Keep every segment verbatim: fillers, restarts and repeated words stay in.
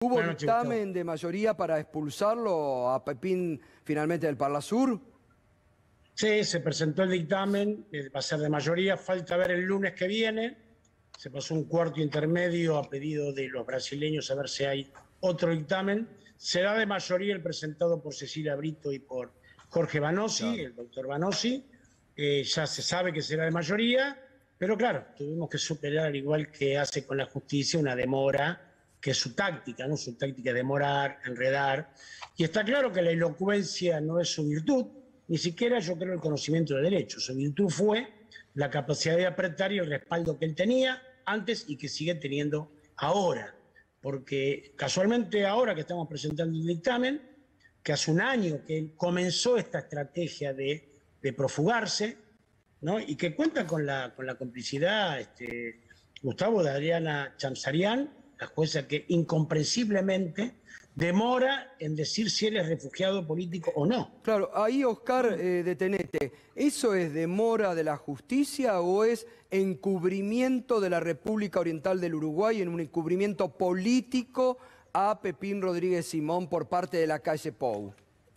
¿Hubo Buenas noches, dictamen Gustavo. de mayoría para expulsarlo a Pepín finalmente del Parlasur? Sí, se presentó el dictamen, eh, va a ser de mayoría, falta ver el lunes que viene. Se pasó un cuarto intermedio a pedido de los brasileños a ver si hay otro dictamen. Será de mayoría el presentado por Cecilia Brito y por Jorge Banossi, Claro. el doctor Banossi. Eh, ya se sabe que será de mayoría, pero claro, tuvimos que superar, al igual que hace con la justicia, una demora, que es su táctica, ¿no? Su táctica es demorar, enredar. Y está claro que la elocuencia no es su virtud, ni siquiera yo creo el conocimiento de derecho. Su virtud fue la capacidad de apretar y el respaldo que él tenía antes y que sigue teniendo ahora. Porque casualmente ahora que estamos presentando el dictamen, que hace un año que él comenzó esta estrategia de, de profugarse, ¿no? Y que cuenta con la, con la complicidad, este, Gustavo, de Adriana Chamsarian, la jueza que incomprensiblemente demora en decir si él es refugiado político o no. Claro, ahí Oscar, eh, detenete. ¿Eso es demora de la justicia o es encubrimiento de la República Oriental del Uruguay en un encubrimiento político a Pepín Rodríguez Simón por parte de la calle Pou?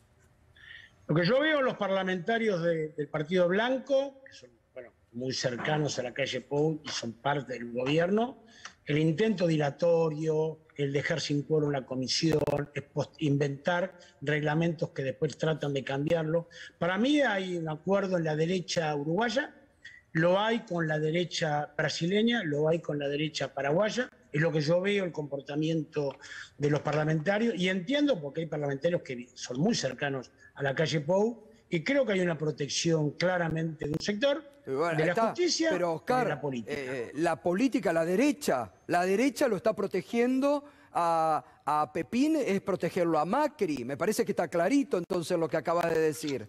Lo que yo veo en los parlamentarios de, del Partido Blanco, que son bueno, muy cercanos a la calle Pou y son parte del gobierno, el intento dilatorio, el dejar sin quórum la comisión, inventar reglamentos que después tratan de cambiarlo. Para mí hay un acuerdo en la derecha uruguaya, lo hay con la derecha brasileña, lo hay con la derecha paraguaya, es lo que yo veo el comportamiento de los parlamentarios y entiendo porque hay parlamentarios que son muy cercanos a la calle Pou y creo que hay una protección claramente de un sector Bueno, de la está, justicia pero Oscar, y de la política. Eh, la política, la derecha, la derecha lo está protegiendo a, a Pepín, es protegerlo a Macri. Me parece que está clarito entonces lo que acaba de decir.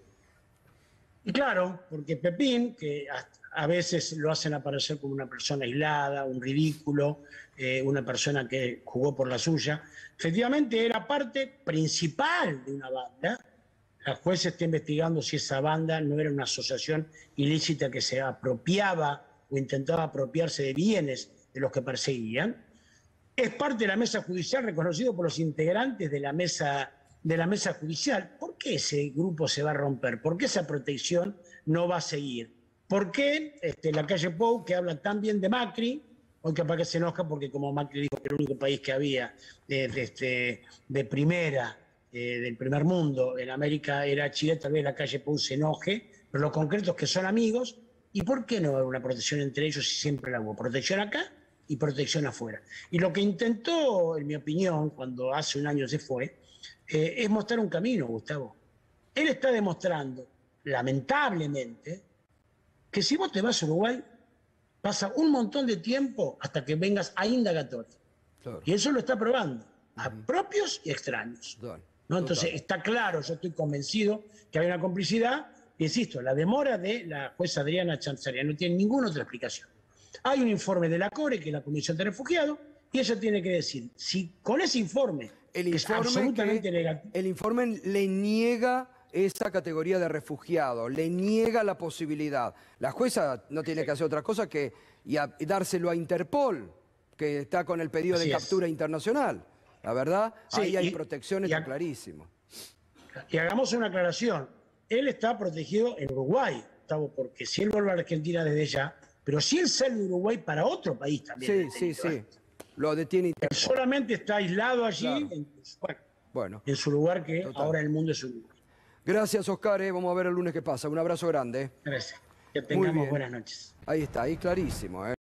Y claro, porque Pepín, que a, a veces lo hacen aparecer como una persona aislada, un ridículo, eh, una persona que jugó por la suya, efectivamente era parte principal de una banda. La jueza está investigando si esa banda no era una asociación ilícita que se apropiaba o intentaba apropiarse de bienes de los que perseguían. Es parte de la mesa judicial, reconocido por los integrantes de la mesa, de la mesa judicial. ¿Por qué ese grupo se va a romper? ¿Por qué esa protección no va a seguir? ¿Por qué este, la calle Pou, que habla tan bien de Macri, hoy capaz que se enoja porque como Macri dijo que el único país que había de, de, de, de primera, eh, del primer mundo en América era Chile, tal vez la calle Pou se enoje, pero lo concreto es que son amigos. ¿Y por qué no hay una protección entre ellos si siempre la hubo? Protección acá y protección afuera. Y lo que intentó, en mi opinión, cuando hace un año se fue, eh, es mostrar un camino, Gustavo. Él está demostrando, lamentablemente, que si vos te vas a Uruguay, pasa un montón de tiempo hasta que vengas a indagatoria. Claro. Y eso lo está probando, uh-huh. a propios y extraños. Total. ¿No? Entonces, Total. Está claro, yo estoy convencido que hay una complicidad. Insisto, la demora de la jueza Adriana Chamsarian no tiene ninguna otra explicación. Hay un informe de la CORE, que es la Comisión de Refugiados, y ella tiene que decir si con ese informe, el que informe es absolutamente que, negativo. El informe le niega esa categoría de refugiado, le niega la posibilidad. La jueza no tiene que hacer otra cosa que y a, y dárselo a Interpol, que está con el pedido Así de captura es. internacional. La verdad, sí, ahí hay y, protecciones, está clarísimo. Y hagamos una aclaración. Él está protegido en Uruguay, Gustavo, porque si él vuelve a la Argentina desde ya, pero si él sale de Uruguay para otro país también. Sí, sí, sí. Lo detiene Interpol. Él solamente está aislado allí, claro. en, bueno, bueno, en su lugar que Total. ahora el mundo es Uruguay. Gracias, Oscar. Eh. Vamos a ver el lunes qué pasa. Un abrazo grande. Gracias. Que tengamos buenas noches. Ahí está, ahí clarísimo. Eh.